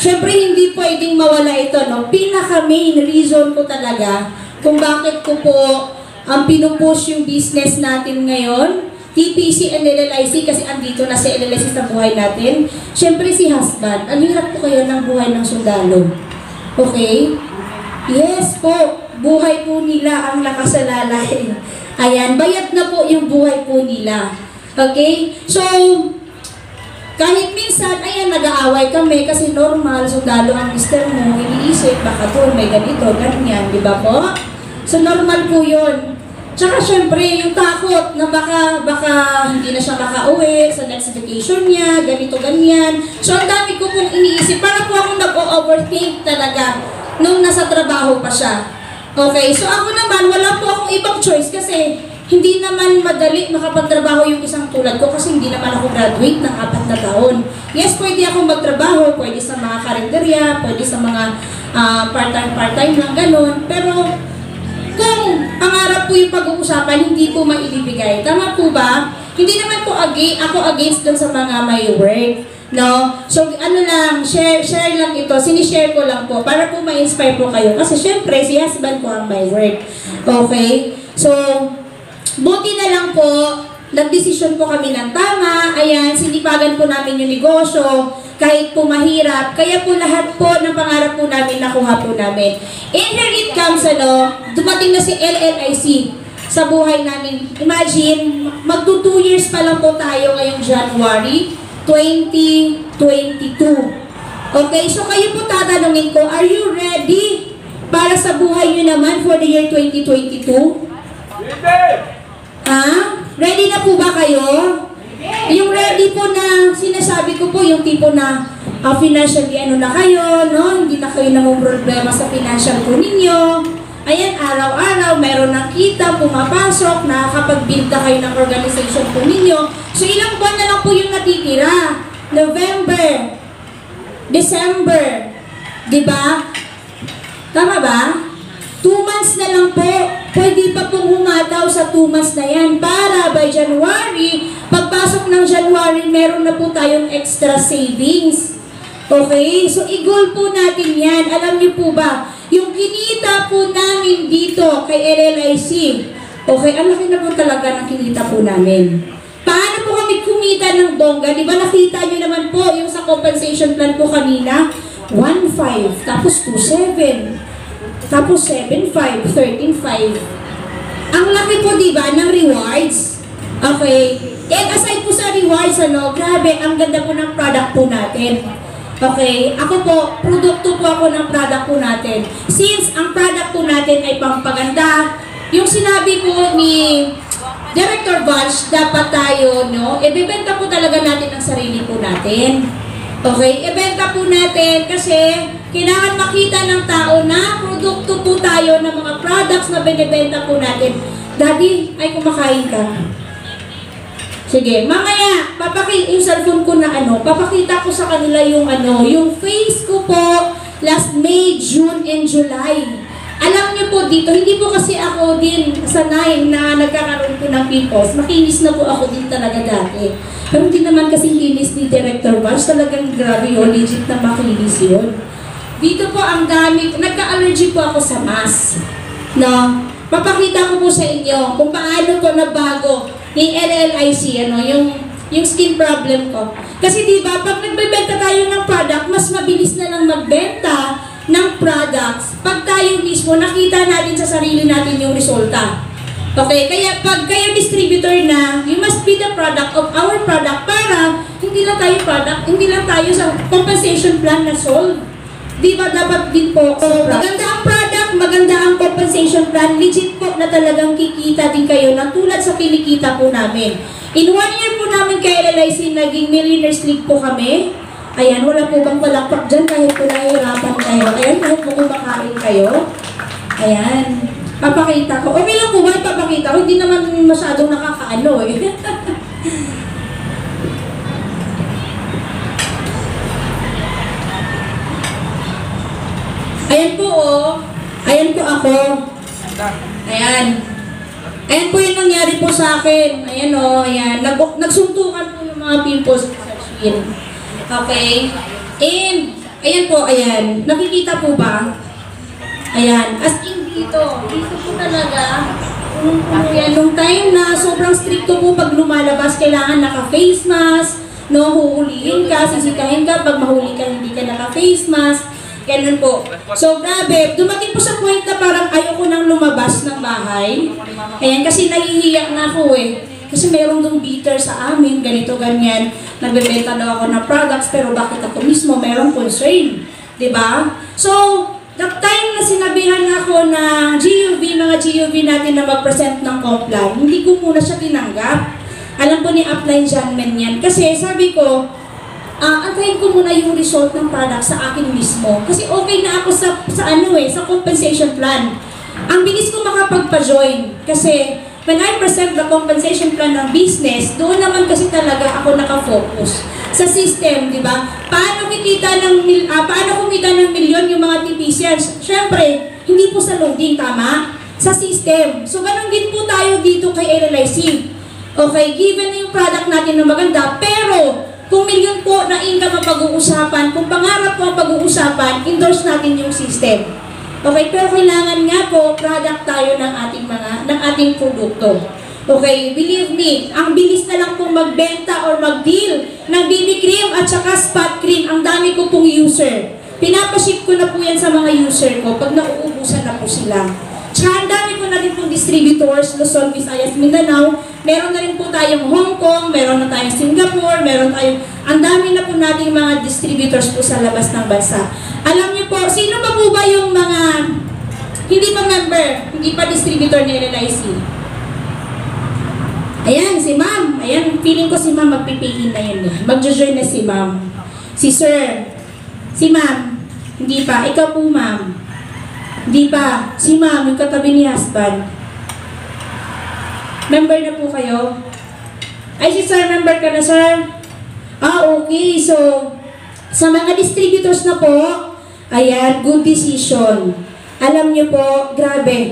Siyempre, hindi pwedeng mawala ito, no? Pinaka-main reason ko talaga kung bakit ko po pinupush yung business natin ngayon, TPC and LLIC, kasi andito na si LLIC sa buhay natin. Siyempre, si husband. Ang hirap po kayo ng buhay ng sundalo. Okay? Yes po. Buhay po nila ang nakasalalay. Ayan, bayad na po yung buhay po nila. Okay? So, kahit minsan, ayan, nag-aaway kami kasi normal, sundalo ang mister mo, iniisip, baka doon may ganito, ganyan, di ba po? So, normal po yun. Tsaka, syempre, yung takot na baka hindi na siya makauwi sa next vacation niya, ganito, ganyan. So, ang dami ko pong iniisip. Para po akong nag-overthink talaga nung nasa trabaho pa siya. Okay, so ako naman, wala po akong ibang choice kasi hindi naman madali makapagtrabaho yung isang tulad ko kasi hindi naman ako graduate ng 4 na taon. Yes, pwede akong magtrabaho, pwede sa mga karinderya, pwede sa mga part-time lang, ganun. Pero kung pangarap po yung pag-uusapan, hindi po maibibigay. Tama po ba? Hindi naman po ako against dun sa mga may work. No? So, ano lang, share lang ito. Sinishare ko lang po para po ma-inspire po kayo. Kasi syempre, si husband ko ang may work. Okay? So, buti na lang po, nagdesisyon po kami ng tama. Ayan, sinipagan po namin yung negosyo. Kahit po mahirap. Kaya po lahat po ng pangarap po namin, nakuha po namin. And here it comes, dumating na si LLIC sa buhay namin. Imagine, magto 2 years pa lang po tayo ngayong January 2022. Okay, so kayo po tatanungin ko, are you ready para sa buhay nyo naman for the year 2022? Ha? Ready na po ba kayo? Yung ready po na, sinasabi ko po, yung tipo na financially ano na kayo, no? Hindi na kayo namang problema sa financial po ninyo. Ayan, araw-araw, meron ng kita, pumapasok, nakakapag-build na kayo ng organization po ninyo. So, ilang buwan na lang po yung natitira? November, December, di ba? Tama ba? 2 months na lang po. Pwede pa pong humataw sa 2 months na yan para by January, pagpasok ng January, meron na po tayong extra savings. Okay? So, i-goal po natin yan. Alam niyo po ba, yung kinita po namin dito kay LLIC, okay, ang laki na po talaga ng kinita po namin. Paano po kami kumita ng bongga? Di ba nakita nyo naman po yung sa compensation plan po kanina? 1.5, tapos 2.7, tapos 7.5, 13.5. Ang laki po, di ba, ng rewards? Okay. And aside po sa rewards, grabe, ang ganda po ng product po natin. Okay, ako po, produkto po ako ng product po natin. Since ang product po natin ay pampaganda, yung sinabi po ni Director Bunch, dapat tayo, ibebenta po talaga natin ang sarili po natin. Okay, ibenta po natin kasi kailangan makita ng tao na produkto po tayo ng mga products na binibenta po natin. Daddy, ay kumakain ka. Sige, mamaya, papakita yung cellphone ko na papakita ko sa kanila yung yung face ko po last May, June, and July. Alam niyo po dito, hindi po kasi ako din sanay na nagkakaroon po ng pimples. Makinis na po ako din talaga dati. Pero hindi naman kasi kinis ni Director Bash, talagang grabe yun, legit na makinis yun. Dito po ang dami, nagka-allergy po ako sa mask. No? Papakita ko po sa inyo kung paano ko nabago ni LLIC, yung skin problem ko. Kasi diba, pag nagbebenta tayo ng product, mas mabilis na lang magbenta ng products pag tayo mismo nakita natin sa sarili natin yung resulta. Okay, kaya pag kayo distributor na, you must be the product of our product para hindi lang tayo sa compensation plan na sold. Diba, dapat din po, maganda ang product, maganda ang compensation plan, legit po na talagang kikita din kayo na tulad sa kinikita po namin. In 1 year po namin kay LLIC, naging Millionaires League po kami. Ayan, wala po bang palakpak dyan kahit po nahihirapan kayo. Ayan, kahit po kumakain kayo. Ayan, papakita ko. Okay lang po ba papakita ko? Hindi naman masyadong nakakaano eh. Ayan po ayan po ako. Ayan. Ayan po yung nangyari po sa akin. Ayan ayan. Nagsuntukan po yung mga pimples sa skin. Okay? And Ayan po, ayan. Nakikita po ba? Ayan. As in dito po talaga. Yan, nung time na sobrang stricto po pag lumalabas, kailangan naka-face mask, no, huhulihin ka, sisikahin ka, pag mahuli ka, hindi ka naka-face mask. Ganun po. So, grabe. Dumating po sa point na parang ayoko nang lumabas ng bahay. Ayan, kasi nahihiyak na ako eh. Kasi meron dong beater sa amin, ganito, ganyan. Nagbebenta daw ako ng products, pero bakit ako mismo meron concern? Diba? So, that time na sinabihan ako na mga GUV natin na mag-present ng comply, hindi ko muna siya tinanggap. Alam ko ni upline Janman yan. Kasi sabi ko, antayin ko muna yung result ng product sa akin mismo. Kasi okay na ako sa compensation plan. Ang bilis ko makapagpa-join. Kasi when I present the compensation plan ng business, doon naman kasi talaga ako nakafocus sa system, di ba? Paano kumita ng milyon yung mga TPCs? Siyempre, hindi po sa loading, tama? Sa system. So, ganun din po tayo dito kay LLIC. Okay, given na yung product natin na maganda, pero kung milyon po na income ang pag-uusapan, kung pangarap po ang pag-uusapan, endorse natin yung system. Okay, pero kailangan nga po product tayo ng ating produkto. Okay, believe me, ang bilis na lang pong magbenta or mag-deal ng BB cream at saka spot cream. Ang dami ko pong user. Pinapaship ko na po yan sa mga user ko pag nauubusan na po sila. Tsaka ang dami ko na rin pong distributors, Luzon, Visayas, Mindanao. Meron na rin po tayong Hong Kong, meron na tayong Singapore, ang dami na po nating mga distributors po sa labas ng bansa. Alam niyo po, sino pa po ba yung mga hindi pa member, hindi pa distributor ni LLIC? Ayan, si ma'am. Ayan, feeling ko si ma'am magpipiin na yun. Mag-join na si ma'am. Si sir. Si ma'am. Hindi pa. Ikaw po, ma'am. Hindi pa. Si ma'am, yung katabi ni husband. Member na po kayo? Ay, si sir, member ka na, sir? Okay. So, sa mga distributors na po, ayan, good decision. Alam niyo po, grabe,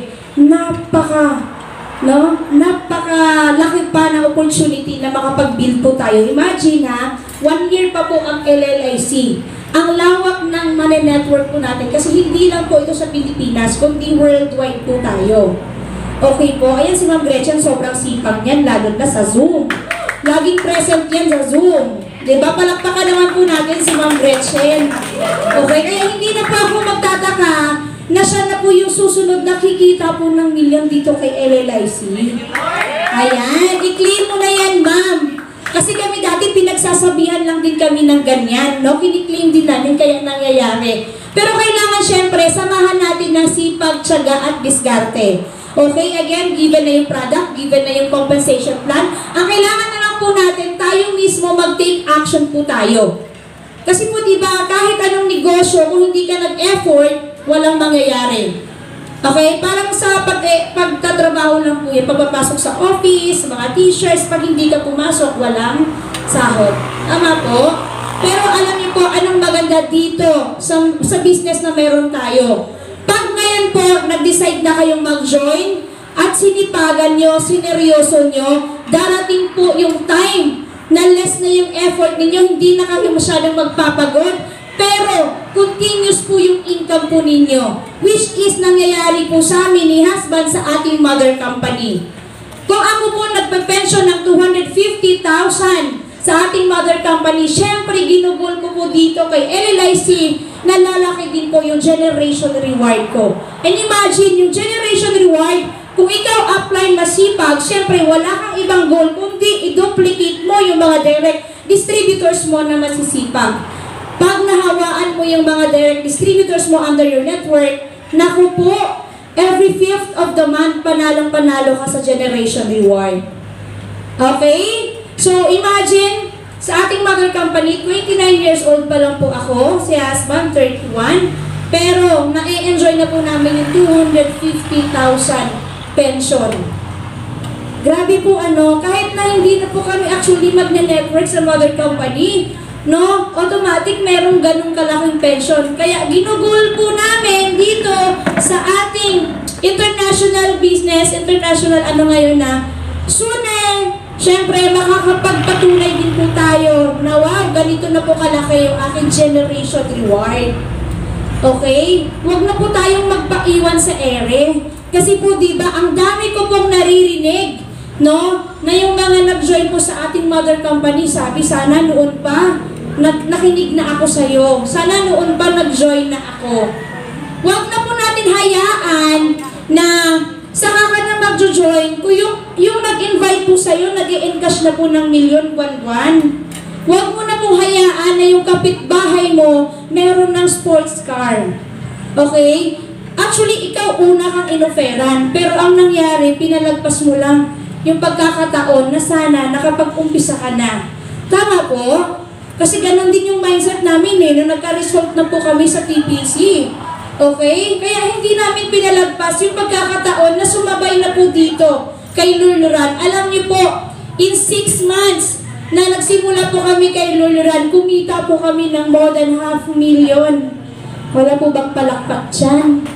napakalaki pa na opportunity na makapag-build po tayo. Imagine ha, 1 year pa po ang LLIC. Ang lawak ng money network po natin kasi hindi lang po ito sa Pilipinas, kundi worldwide po tayo. Okay po, ayan si Ma'am Gretchen, sobrang sipag niyan, lalo na sa Zoom. Laging present yan sa Zoom. Diba? Palakpakan naman po natin si Ma'am Gretchen. Okay, kaya hindi na pa ako magtataka na siya na po yung susunod na kikita po ng milyon dito kay LLIC. Ayan, i-claim mo na yan, ma'am. Kasi kami dati pinagsasabihan lang din kami ng ganyan, no? Kini-claim din namin kaya nangyayari. Pero kailangan syempre, samahan natin ng sipag, tiyaga at diskarte. Okay, again, given na yung product, given na yung compensation plan, ang kailangan na lang po natin, tayo mismo mag-take action po tayo. Kasi po diba, kahit anong negosyo, kung hindi ka nag-effort, walang mangyayari. Okay? Parang sa pagtatrabaho lang po yan, pagpapasok sa office, mga t-shirts, pag hindi ka pumasok, walang sahod. Tama po? Pero alam niyo po, anong maganda dito sa business na meron tayo? Pag ngayon po, nag-decide na kayong mag-join, at sinipagan nyo, sineryoso nyo, darating po yung time na less na yung effort ninyo, hindi na kayo masyadong magpapagod, pero continuous po yung income po ninyo, which is nangyayari po sa amin ni husband sa ating mother company. Kung ako po nagpe-pension ng 250,000 sa ating mother company, syempre ginugol ko po dito kay LLIC na lalaki din po yung generation reward ko. And imagine yung generation reward, kung ikaw apply masipag, syempre wala kang ibang goal kundi i-duplicate mo yung mga direct distributors mo na masisipag. Pag nahawaan mo yung mga direct distributors mo under your network, naku po, every 5th of the month, panalong-panalo ka sa generation reward. Okay? So, imagine, sa ating mother company, 29 years old pa lang po ako, si husband, 31, pero na-enjoy na po namin yung 250,000 pension. Grabe po kahit na hindi na po kami actually magne-network sa mother company, no, automatic merong ganung kalaking pension. Kaya ginugol po namin dito sa ating international business, international ngayon na sooner Siyempre, makakapagpatunay din po tayo na wow, ganito na po kalaki yung aking generation reward. Okay? Huwag na po tayong magpaiwan sa ere. Kasi po, di ba, ang dami ko pong naririnig, no? Na yung mga nag-join po sa ating mother company, sabi, sana noon pa, nakinig na ako sa'yo. Sana noon pa nag-join na ako. Huwag na po natin hayaan na saka ka na mag-join kung yung nag-invite po sa'yo, nag-i-encash na po ng milyon buwan-buwan. Huwag mo na po hayaan na yung kapitbahay mo meron ng sports car. Okay? Actually, ikaw una kang inoferan. Pero ang nangyari, pinalagpas mo lang yung pagkakataon na sana nakapag-umpisa ka na. Tama po? Kasi ganun din yung mindset namin nung nagka-result na po kami sa TPC. Okay? Kaya hindi namin pinalagpas yung pagkakataon na sumabay na po dito kay Luluran. Alam niyo po, in 6 months na nagsimula po kami kay Luluran, kumita po kami ng more than 500,000. Wala po bang palakpak dyan?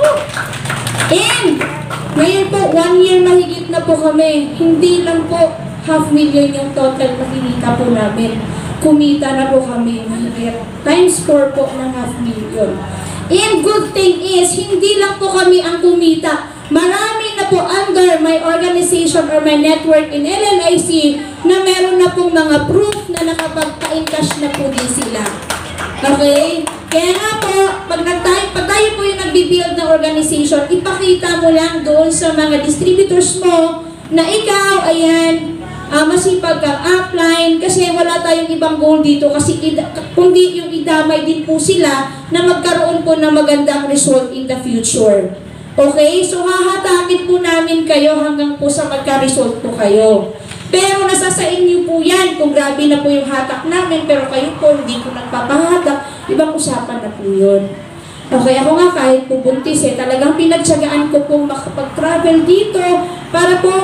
And, ngayon po, 1 year mahigit na po kami. Hindi lang po 500,000 yung total na kinita po namin. Kumita na po kami mahigit. Times 4 po ng 500,000. And good thing is, hindi lang po kami ang kumita. Marami na po under my organization or my network in LLIC na meron na pong mga proof na nakapagpa-encash na po din sila. Okay? Kaya nga po, pag tayo po yung nagbibuild na organization, ipakita mo lang doon sa mga distributors mo na ikaw, ayan, masipag kang upline kasi wala tayong ibang goal dito kasi kundi yung idamay din po sila na magkaroon po ng magandang result in the future. Okay? So, hahatakin po namin kayo hanggang po sa magka-result po kayo. Pero nasa sa inyo po yan kung grabe na po yung hatak namin pero kayo po hindi po nagpapahatak, ibang usapan na po yun. Okay, ako nga kahit po buntis talagang pinagtsagaan ko pong makapag-travel dito para po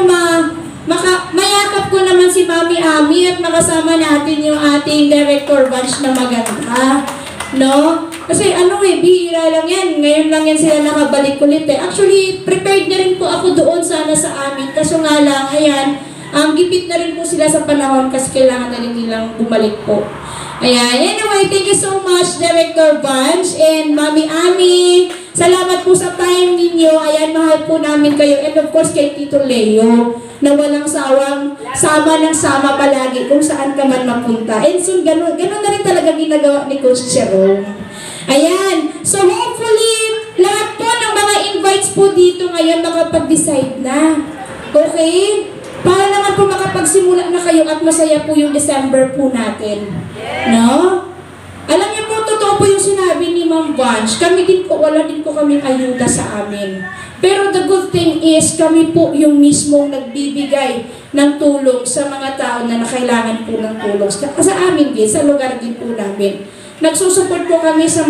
mayakap ko naman si Mami Ami at makasama natin yung ating Director Bunch na maganda. No? Kasi bihira lang yan. Ngayon lang yan sila nakabalik ulit Actually, prepared na rin po ako doon sana sa amin. Kaso nga lang, ayan, gipit na rin po sila sa panahon kasi kailangan na rin nilang bumalik po. Ayan. Anyway, thank you so much, Director Bunch and Mami Ami. Salamat po sa time ninyo. Ayan, mahal po namin kayo. And of course, kay Tito Leo na walang sawang sama ng sama palagi kung saan ka man mapunta. And so, ganun na rin talaga ginagawa ni Coach Jerome. Ayan. So, hopefully, lahat po ng mga invites po dito ngayon makapag-decide na. Okay? Para naman po makapagsimula na kayo at masaya po yung December po natin. No? Alam niyo po, totoo po yung sinabi ni Ma'am Bunch. Kami din po, wala din po kaming ayuda sa amin. Pero the good thing is, kami po yung mismong nagbibigay ng tulong sa mga tao na nakailangan po ng tulong. Sa amin din, sa lugar din po namin. Nagsusupport po kami sa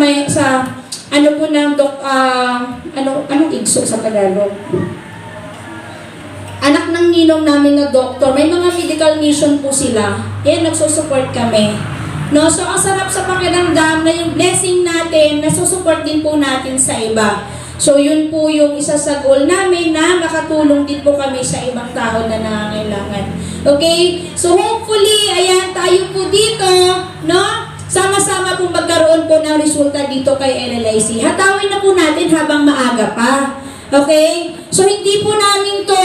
anong igso sa Tagalog? Anak ng ninong namin na doktor, may mga medical mission po sila. Yan, nagsusupport kami. No, so ang sarap sa pakiramdam na yung blessing natin, nasusupport din po natin sa iba. So yun po yung isa sa goal namin na makatulong din po kami sa ibang tao na nangangailangan. Okay? So hopefully, ayan, tayo po dito, no? Sama-sama pong magkaroon po ng resulta dito kay LLIC. Hatawin na po natin habang maaga pa. Okay? So hindi po namin to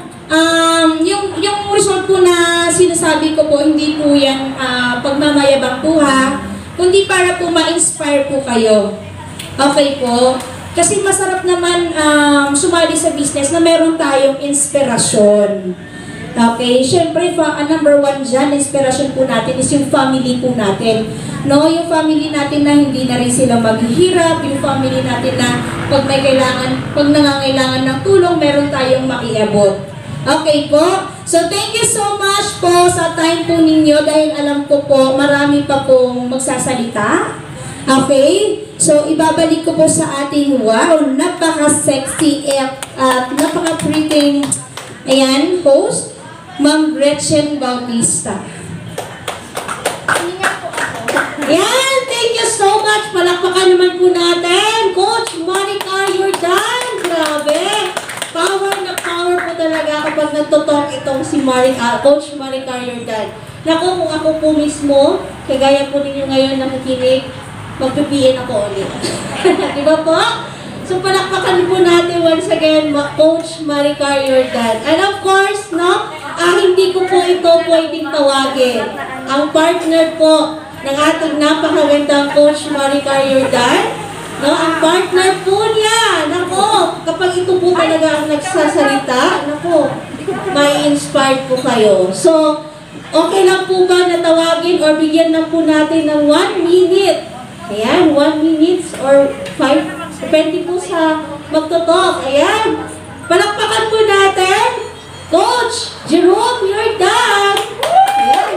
yung result po na sinasabi ko po, hindi po yan pagmamayabang po kundi para po ma-inspire po kayo. Okay po? Kasi masarap naman sumali sa business na meron tayong inspirasyon. Okay? Siyempre, number 1 dyan, inspirasyon po natin is yung family po natin. No, yung family natin na hindi na rin sila maghihirap, yung family natin na pag nangangailangan ng tulong, meron tayong maiabot. Okay po? So, thank you so much po sa time po ninyo dahil alam ko po, marami pa pong magsasalita. Okay? So, ibabalik ko po sa ating napaka-sexy at napaka-pretty host, Ma'am Gretchen Bautista. Yan! Thank you so much! Palakpakan naman po natin, Coach Monica Jordan! Grabe! Power na power po talaga kapag nagtotalk itong si Coach Maricar Jordan. Naku, kung ako po mismo, kagaya po ninyo ngayon nakikinig, mag-PPN ako ulit. Di ba po? So palakpakan po natin once again, Coach Maricar Jordan. And of course, no, hindi ko po ito pwedeng tawagin. Ang partner po ng ating napakagandang Coach Maricar Jordan, no, ang partner po niya, nako, kapag ito po talaga ang nagsasalita, nako, may inspired po kayo. So, okay lang po ba na tawagin or bigyan lang po natin ng 1 minute? Ayan, 1 minute or 5, depende po sa magtotalk. Ayan, palakpakan po natin, Coach Jerome Jordan. Ayan.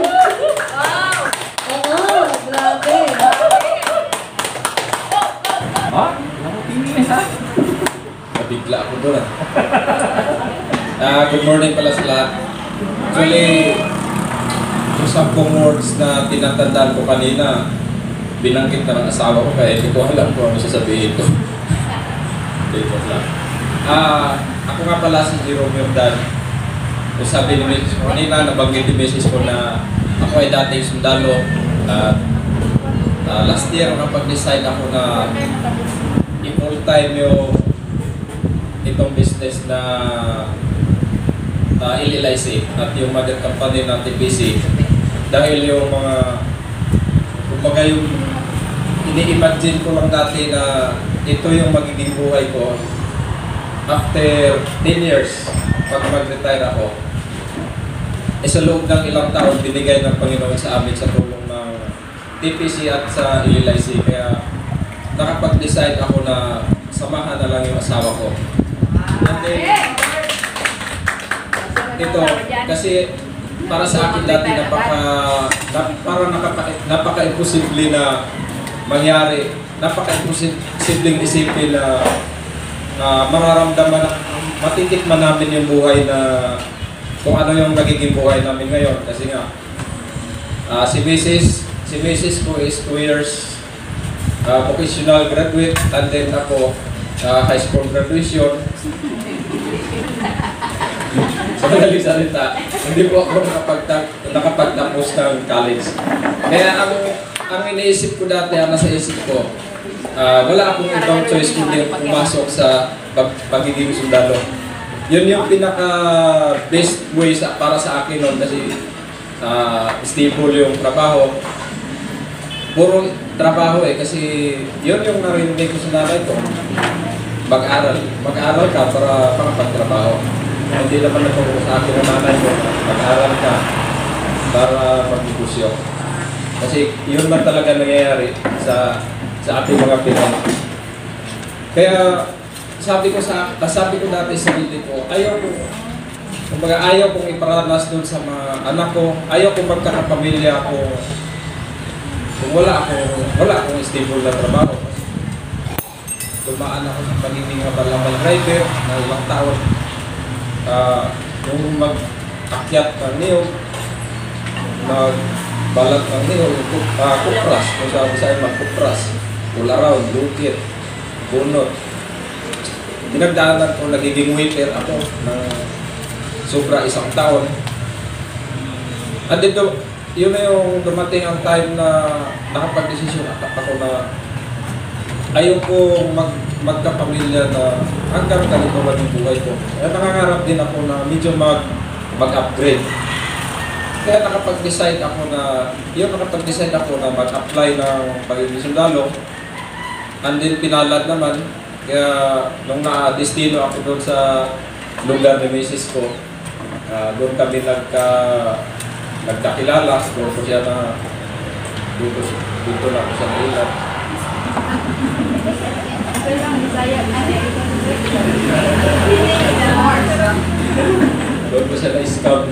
Oo, grabe. Ha? Nakutingin ha? Nabigla ako doon. Good morning pala sa lahat. Actually, yung 10 words na tinatandaan ko kanina, binanggit na ng asawa ko kaya hindi ko alam kung ano sasabihin ko. Dito lang. Ako nga pala si Jerome Jordan. Kung sabi ni Mrs. ko kanina, nabanggit ni Mrs. ko na ako ay dating sundalo. Last year, nakapag-decide ako na i-full time yung itong business na LLIC at yung mother company ng TPC dahil yung mga kumbaga yung ini-imagine ko lang dati na ito yung magiging buhay ko after 10 years pag mag-retire ako. Sa loob ng ilang taon binigay ng Panginoon sa amin sa tulong ng TPC at sa LLIC, kaya nakapag-decide ako na samahan na lang yung asawa ko. And then, ito, kasi para sa akin dati napaka-imposible na mangyari, napaka-imposibleng isipin na mararamdaman, matitikman namin yung buhay na kung ano yung nagiging buhay namin ngayon. Kasi nga, si Mrs. ko is 2 years vocational graduate, and then ako high school graduation. Sa madaling salita, hindi po ako nakapagtapos ng college. Kaya ang iniisip ko dati, ang nasa isip ko, wala akong ibang choice kundi pumasok sa pagiging sundalo. Yun yung pinaka-best way para sa akin noon kasi stable yung trabaho. Puro trabaho kasi yun yung narinig ko sa nanay ko. Mag-aral ka para makapagtrabaho. Hindi naman nagpapuro sa akin ng nanay ko, mag-aral ka para mag-negosyo. Kasi yun man talaga nangyayari sa ating mga Pinoy. Kaya sabi ko dati sa sarili ko, ayaw kong iparanas doon sa mga anak ko, ayaw kong magkakapamilya ako kung wala akong stable na trabaho. Dumaan ako sa pagiging balabal driver na ilang taon. Yung mag-akyat ng niyog, magbalat ng niyog, kupras, kung sabi sa'yo mag-kupras, pull around, lukit, bunot. Dinagdaanan ko, nagiging waiter ako ng sobra 1 taon. At dito, yun na yung dumating ang time na nakapag-desisyon ako na ayaw ko magkapamilya na hanggang ganito lang yung buhay ko. Kaya nangangarap din ako na medyo mag-upgrade. Kaya nakapag-decide ako na mag-apply ng pagiging sundalo. And then pinalad naman. Kaya nung na-destino ako doon sa lugar ni Mrs. ko, doon kami nagkakilala. Doon ko siya na dito na ako sa nailan. Doon ko siya na-scout.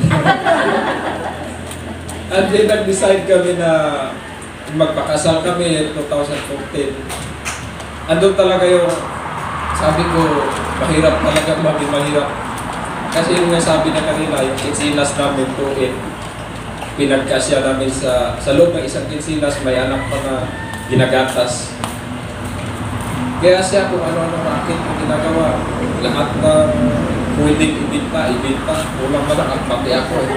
At then nag-decide kami na magpakasal kami 2014. Andun talaga yung sabi ko, mahirap talaga, mahirap. Kasi yung sabi na kanina, yung kinsinas namin tuwid, pinagkasya namin sa loob ng isang kinsinas, may anak pa na ginagatas. Kaya siya kung ano-ano racket ang ginagawa, lahat ng pwedeng ibinta. Kulang na lang ang pati ako eh.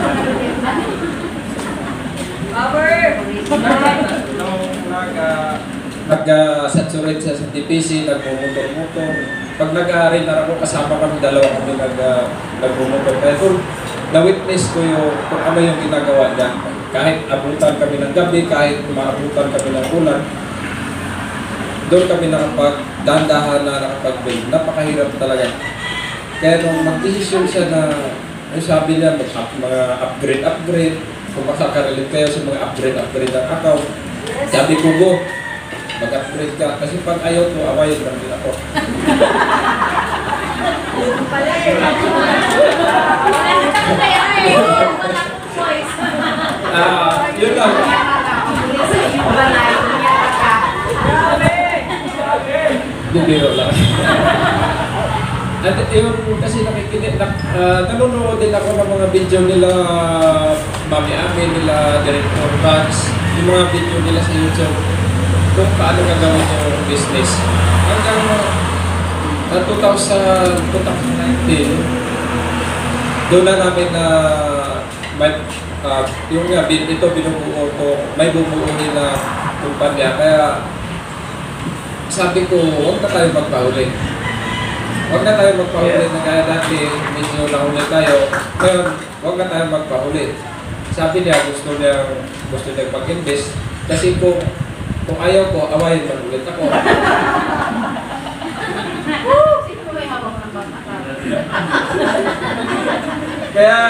Nung nag-saturate siya sa TPC, nagmumotor-motor. Pag nag-aaral na ako, kasama kami, dalawa kami nagmumotor. Kaya doon, na-witness ko kung ano yung ginagawa niya. Kahit abutan kami ng gabi, kahit maabutan kami ng ulan, doon kami nakapag-dandahan na nakapag-build. Napakahirap talaga. Kaya nung mag-decision siya na, sabi niya, mga upgrade, kung makaka-relate kayo sa mga upgrade ng account, sabi ko, go, mag-upgrade ka. Kasi pag ayaw ko, awayin lang din ako. Yun lang. Bibiro lang. At yun, kasi nanonood din ako ng mga video nila, Mami Ami, nila Director Bugs, yung mga video nila sa YouTube, kung paano gagawin yung business. Hanggang 2019, doon na namin na yung nga, ito binubuo ko, may bumuuhin na kumpanya. Kaya sabi ko, huwag na tayo magpahuli. Huwag na tayo magpahuli na kaya dati medyo nahuli tayo. Ngayon, huwag na tayo magpahuli. Sabi niya, gusto niya mag-invest. Kasi kung ayaw ko, awayin man ulit ako. Kaya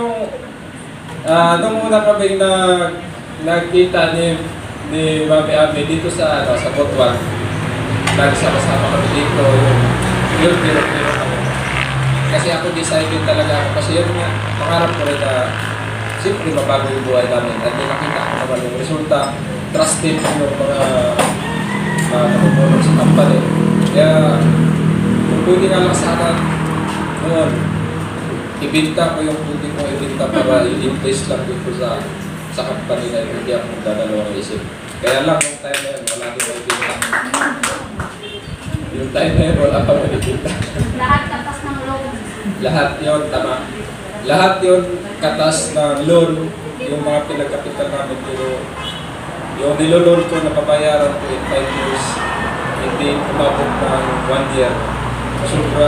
nung una kami nagkita ni Mami Ami dito sa Botwan, nagsama-sama kami dito, yun kami. Kasi ako decided talaga ako, kasi yun nga, pangarap ko rin na siyempre mabago yung buhay namin. At nakita ko naman yung resulta, trusted yung mga namumulong sa company. Kaya kung pwede nga lang sana noon, ibinta ko yung pwede ko ibinta para i-invest lang dito sa company na hindi ako magdadalawang isip. Kaya lang yung time na yun, wala din may ibinta. Yung time na yun, wala pa may ibinta. Lahat katas ng loan. Lahat yun, tama. Lahat yun katas ng loan, yung mga pinagkapitan namin dito. Yung niloloan ko na babayaran ko in 5 years, hindi umabot ng 1 year. Sobra,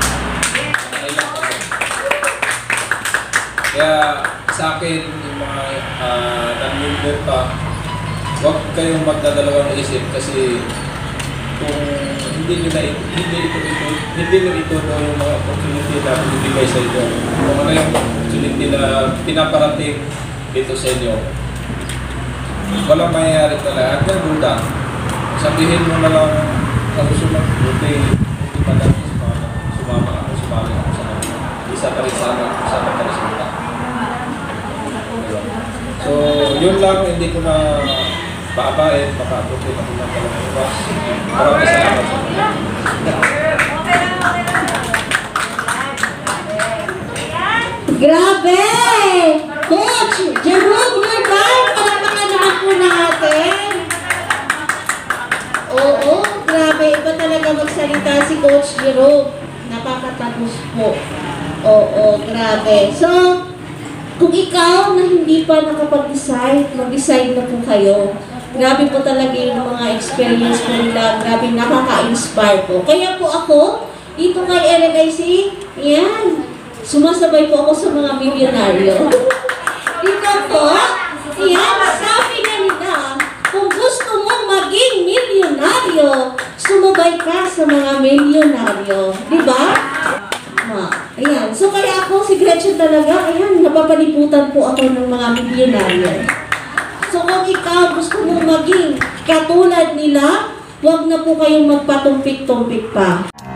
kaya sa akin, yung mga non-member pa, huwag kayong magdadalawang isip kasi kung hindi nyo ito yung mga opportunity na bibigay sa inyo. Kung ano yung opportunity na pinaparating dito sa inyo, walang mangyayari talaga. Hanggang duda, sabihin mo na lang sa susunod, buti pa lang sumama ako sa kanila. Isa pa rin sana resulta. So, yun lang, hindi ko na paabain, maka-abutin ako ng talagang iwas. Maraming salamat sa mga. Grabe! Coach Jerome Norban, palakpakan naman po natin. Oo, grabe. Iba talaga magsalita si Coach Jerome. Nakakatapos po. Oo, grabe. So, kung ikaw na hindi pa nakapag-decide, mag-decide na po kayo. Grabe po talaga yung mga experience po nila. Grabe, nakaka-inspire po. Kaya po ako, dito kay LNIC, yan, sumasabay po ako sa mga milyonaryo. Dito po, yan, sabi nga nila, kung gusto mong maging milyonaryo, sumabay ka sa mga milyonaryo. Diba? Ayan. So kaya ako, si Gretchen talaga, ayan, napapaliputan po ako ng mga milyonaryo. So kung ikaw gusto mong maging katulad nila, huwag na po kayong magpatumpik-tumpik pa.